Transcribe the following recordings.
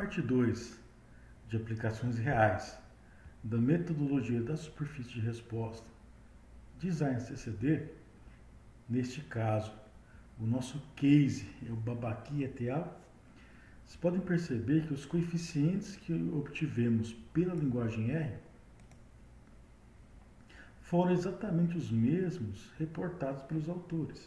parte 2 de aplicações reais da metodologia da superfície de resposta Design CCD. Neste caso, o nosso case é o Babaki et al. Vocês podem perceber que os coeficientes que obtivemos pela linguagem R foram exatamente os mesmos reportados pelos autores.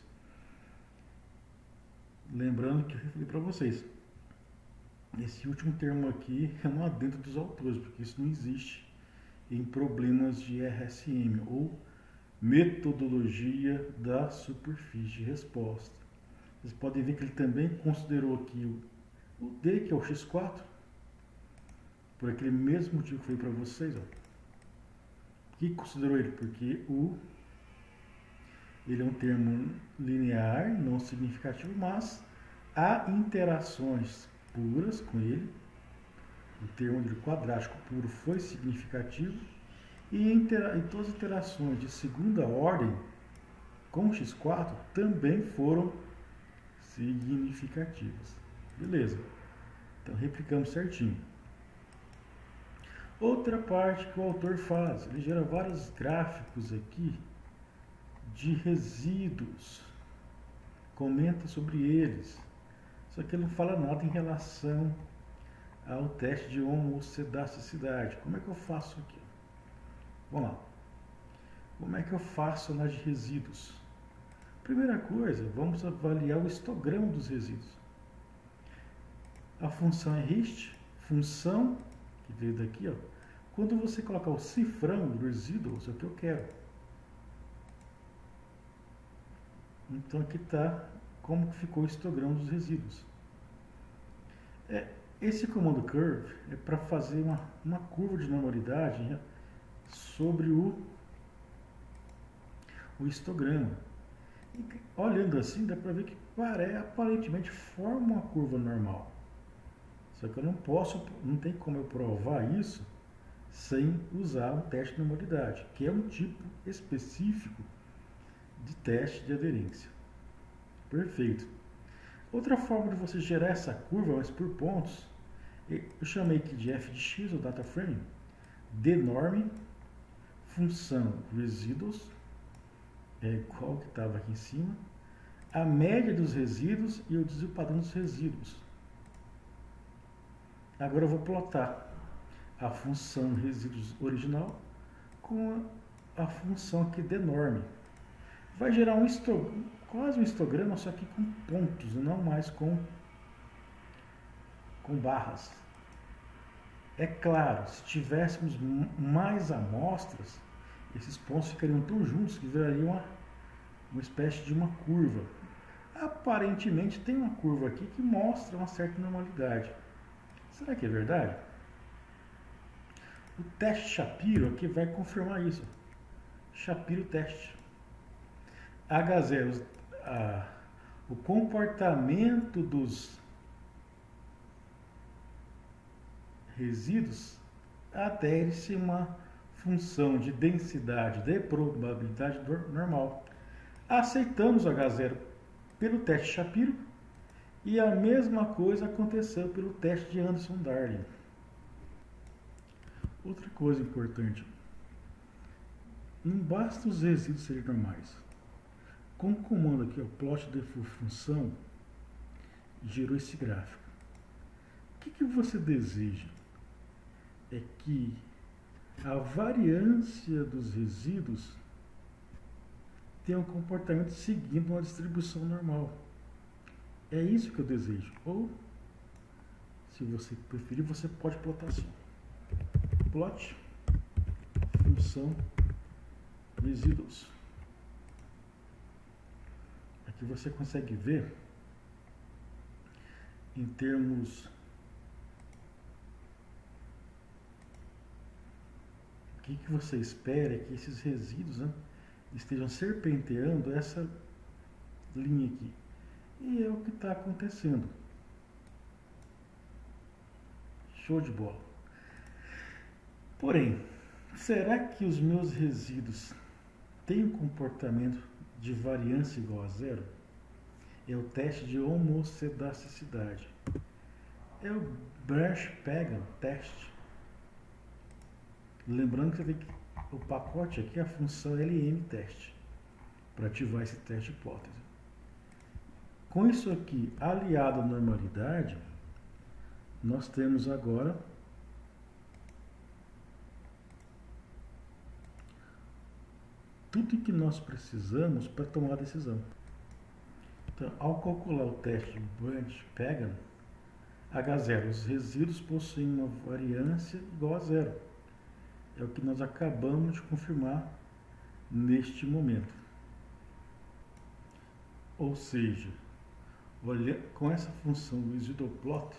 Lembrando que eu referi para vocês, esse último termo aqui é um adendo dos autores, porque isso não existe em problemas de RSM, ou metodologia da superfície de resposta. Vocês podem ver que ele também considerou aqui o D, que é o X4, por aquele mesmo motivo que eu falei para vocês. Ó. Por que considerou ele? Porque ele é um termo linear, não significativo, mas há interações puras com ele. O termo quadrático puro foi significativo. E todas as interações de segunda ordem com X4 também foram significativas. Beleza. Então replicamos certinho. Outra parte que o autor faz, ele gera vários gráficos aqui de resíduos. Comenta sobre eles. Só que ele não fala nada em relação ao teste de homocedasticidade. Como é que eu faço aqui? Vamos lá. Como é que eu faço análise de resíduos? Primeira coisa, vamos avaliar o histograma dos resíduos. A função é HIST, função que veio daqui, ó. Quando você colocar o cifrão do resíduo, é o que eu quero. Então aqui está como ficou o histograma dos resíduos. Esse comando curve é para fazer uma curva de normalidade, né, sobre o histograma. E, olhando assim, dá para ver que aparentemente forma uma curva normal. Só que eu não tem como eu provar isso sem usar um teste de normalidade, que é um tipo específico de teste de aderência. Perfeito. Outra forma de você gerar essa curva, mas por pontos, eu chamei aqui de f de x, ou data frame, denorm, função resíduos, é igual que estava aqui em cima, a média dos resíduos e o desvio padrão dos resíduos. Agora eu vou plotar a função resíduos original com a função aqui denorm. Vai gerar quase um histograma, só que com pontos, não mais com barras. É claro, se tivéssemos mais amostras, esses pontos ficariam tão juntos que virariam uma espécie de uma curva. Aparentemente tem uma curva aqui que mostra uma certa normalidade. Será que é verdade? O teste Shapiro aqui vai confirmar isso. Shapiro teste. H0, o comportamento dos resíduos adere-se a uma função de densidade de probabilidade normal. Aceitamos H0 pelo teste Shapiro e a mesma coisa aconteceu pelo teste de Anderson-Darling. Outra coisa importante, não basta os resíduos serem normais. Com o comando aqui, o plot de função, gerou esse gráfico. O que você deseja? É que a variância dos resíduos tenha um comportamento seguindo uma distribuição normal. É isso que eu desejo. Ou, se você preferir, você pode plotar assim. Plot, função, resíduos. Aqui você consegue ver, em termos o que você espera é que esses resíduos, né, estejam serpenteando essa linha aqui. E é o que está acontecendo. Show de bola. Porém, será que os meus resíduos têm um comportamento de variância igual a zero? É o teste de homocedasticidade. é o branch pega teste. Lembrando que você tem que, o pacote aqui é a função ln teste para ativar esse teste de hipótese. Com isso aqui aliado à normalidade, nós temos agora tudo que nós precisamos para tomar a decisão. Então, ao calcular o teste de branch pega H0, os resíduos possuem uma variância igual a zero. É o que nós acabamos de confirmar neste momento. Ou seja, com essa função do residual plot,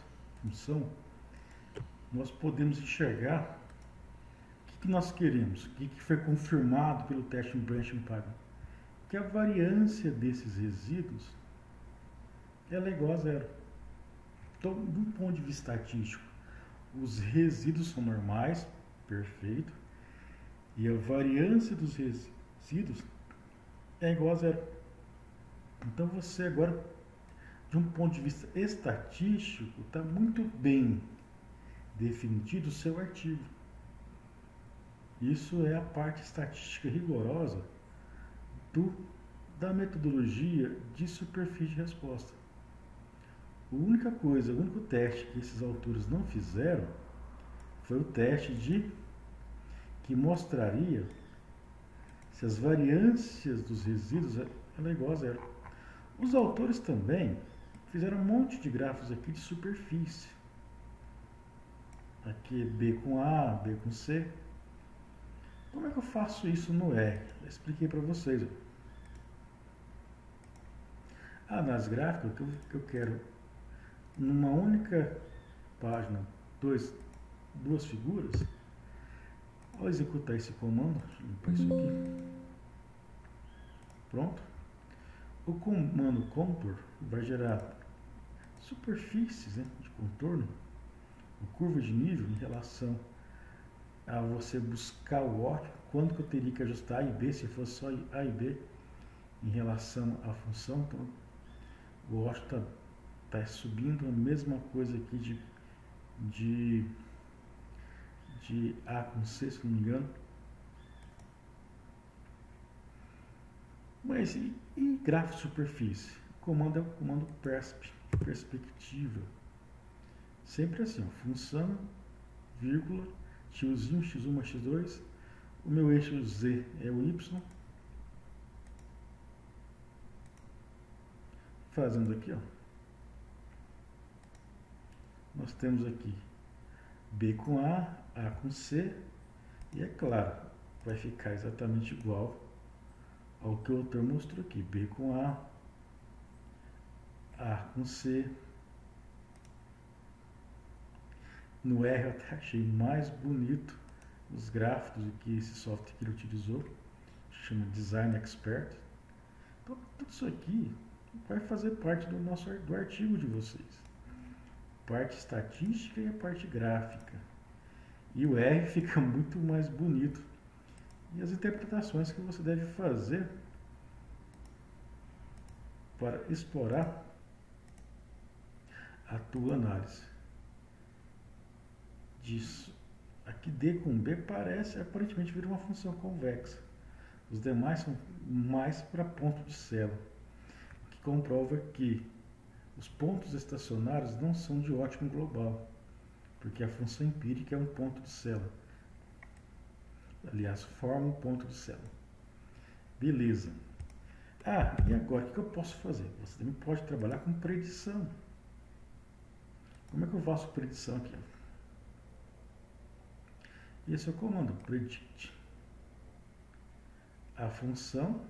nós podemos enxergar o que nós queremos, o que foi confirmado pelo teste de branch pega, que a variância desses resíduos ela é igual a zero. Então, do ponto de vista estatístico, os resíduos são normais, perfeito, e a variância dos resíduos é igual a zero. Então, você agora, de um ponto de vista estatístico, está muito bem definido o seu artigo. Isso é a parte estatística rigorosa da metodologia de superfície de resposta. A única coisa, o único teste que esses autores não fizeram foi o teste que mostraria se as variâncias dos resíduos ela é igual a zero. Os autores também fizeram um monte de gráficos aqui de superfície. Aqui é B com A, B com C. Como é que eu faço isso no R? Eu expliquei para vocês. A análise gráfica que eu quero numa única página, duas figuras. Ao executar esse comando, deixa eu limpar isso aqui. Pronto. O comando contour vai gerar superfícies, né, de contorno, curva de nível em relação a você buscar o ótimo, quando que eu teria que ajustar A e B, se fosse só A e B em relação à função. Então, o ótimo está subindo a mesma coisa aqui de A com C, se não me engano. Mas e gráfico de superfície? O comando é o comando perspectiva. Sempre assim, ó, função, vírgula, tiozinho, x1 mais x2. O meu eixo Z é o y. Fazendo aqui, ó. Nós temos aqui B com A com C, e é claro, vai ficar exatamente igual ao que o autor mostrou aqui, B com A com C. No R eu até achei mais bonito os gráficos que esse software que ele utilizou, chama Design Expert. Então, tudo isso aqui vai fazer parte do artigo de vocês. Parte estatística e a parte gráfica. E o R fica muito mais bonito. E as interpretações que você deve fazer para explorar a tua análise. Disso. Aqui D com B aparentemente vira uma função convexa. Os demais são mais para ponto de célula, que comprova que os pontos estacionários não são de ótimo global, porque a função empírica é um ponto de célula. Aliás, forma um ponto de célula. Beleza. E agora, o que eu posso fazer? Você também pode trabalhar com predição. Como é que eu faço predição aqui? Esse é o comando predict. A função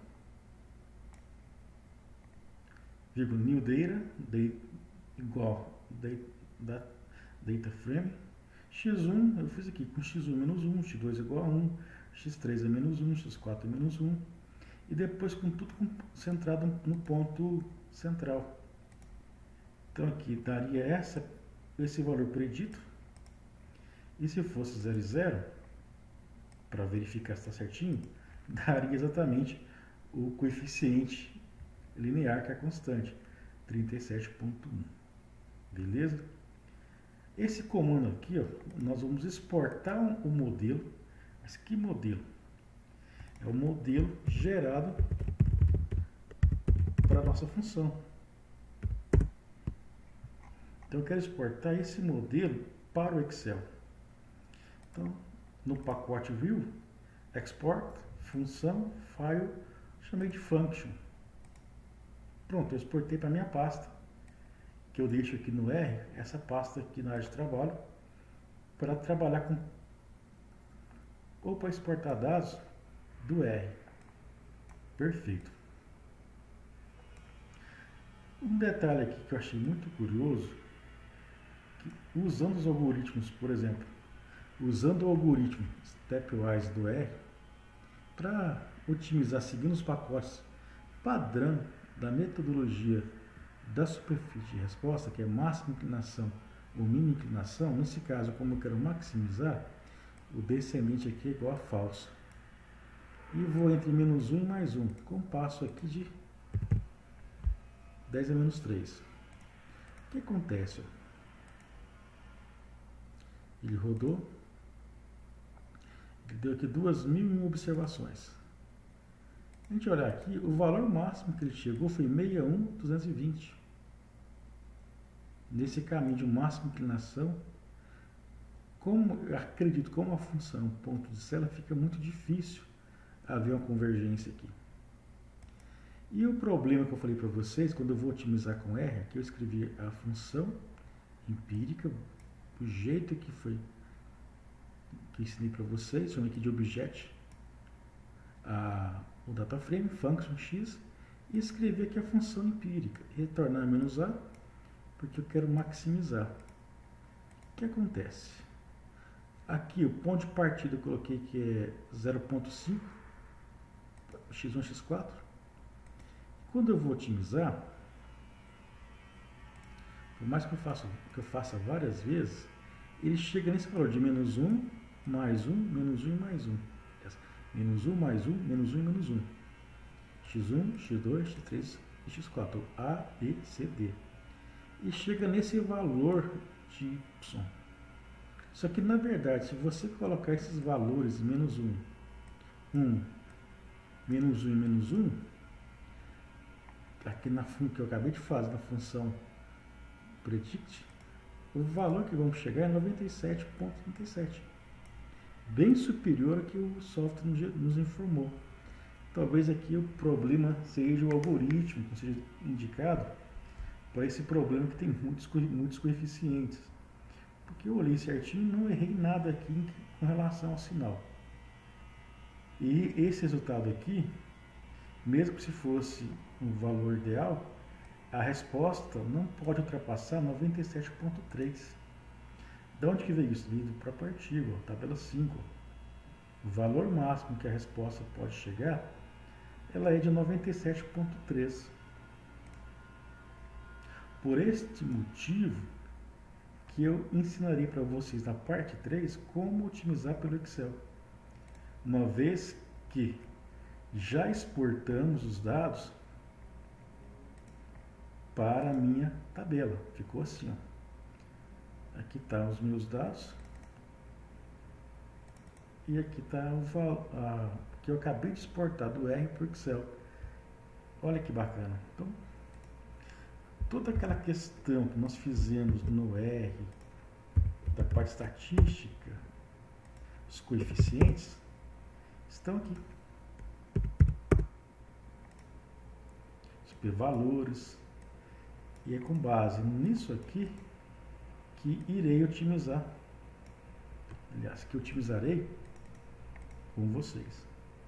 vírgula new data igual data frame x1, eu fiz aqui com x1 menos 1, x2 igual a 1, x3 é menos 1, x4 é menos 1, e depois com tudo centrado no ponto central. Então aqui daria esse valor predito, e se fosse 0 e 0, para verificar se está certinho, daria exatamente o coeficiente linear, que é constante, 37,1. Beleza? Esse comando aqui, ó, nós vamos exportar o modelo. Mas que modelo? É o modelo gerado para a nossa função. Então eu quero exportar esse modelo para o Excel. Então, no pacote View, Export, Função, File, chamei de Function. Pronto, eu exportei para a minha pasta, que eu deixo aqui no R, essa pasta aqui na área de trabalho, para trabalhar com, ou para exportar dados do R. Perfeito. Um detalhe aqui que eu achei muito curioso, que usando os algoritmos, por exemplo, usando o algoritmo Stepwise do R, para otimizar seguindo os pacotes padrão da metodologia da superfície de resposta, que é máxima inclinação ou mínima inclinação, nesse caso, como eu quero maximizar, o descendente aqui é igual a falso. E vou entre menos 1 e mais 1, com um passo aqui de 10 a menos 3. O que acontece? Ele rodou, ele deu aqui 2.001 observações. A gente olhar aqui, o valor máximo que ele chegou foi 61.220. Nesse caminho de máxima inclinação, eu acredito como a função ponto de célula fica muito difícil haver uma convergência aqui. E o problema que eu falei para vocês, quando eu vou otimizar com R, aqui eu escrevi a função empírica, do jeito que foi que eu ensinei para vocês, chamei aqui de objet, o data frame, function x, e escrevi aqui a função empírica, retornar menos a, porque eu quero maximizar. O que acontece? Aqui o ponto de partida eu coloquei que é 0.5, x1, x4. Quando eu vou otimizar, por mais que eu faça várias vezes, ele chega nesse valor de menos 1, mais 1, menos 1 e mais 1. Menos 1, mais 1, menos 1 e menos 1. x1, x2, x3 e x4. A, B, C, D. E chega nesse valor de y. Só que, na verdade, se você colocar esses valores, menos 1, 1, menos 1 e menos 1, aqui na função que eu acabei de fazer, na função predict, o valor que vamos chegar é 97,37. Bem superior ao que o software nos informou. Talvez aqui o problema seja o algoritmo que seja indicado para esse problema que tem muitos coeficientes. Porque eu olhei certinho e não errei nada aqui com relação ao sinal. E esse resultado aqui, mesmo que se fosse um valor ideal, a resposta não pode ultrapassar 97,3. De onde que veio isso? Veio do próprio artigo, tabela 5. O valor máximo que a resposta pode chegar, ela é de 97,3. Por este motivo, que eu ensinarei para vocês na parte 3 como otimizar pelo Excel. Uma vez que já exportamos os dados para a minha tabela. Ficou assim, ó. Aqui estão os meus dados. E aqui está o que eu acabei de exportar do R para o Excel. Olha que bacana. Então, toda aquela questão que nós fizemos no R, da parte estatística, os coeficientes, estão aqui. Supervalores. E é com base nisso aqui que irei otimizar. Aliás, que otimizarei com vocês.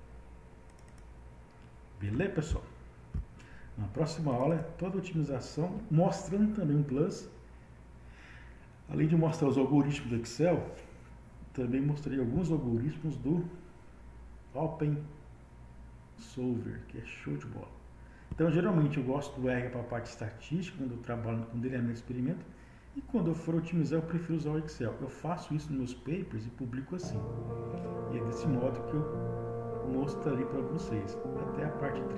Beleza, pessoal? Na próxima aula é toda a otimização, mostrando também um plus. Além de mostrar os algoritmos do Excel, também mostrei alguns algoritmos do Open Solver, que é show de bola. Então, geralmente eu gosto do R para a parte estatística, quando eu trabalho com delineamento de experimento, e quando eu for otimizar, eu prefiro usar o Excel. Eu faço isso nos meus papers e publico assim. E é desse modo que eu mostrarei para vocês. Até a parte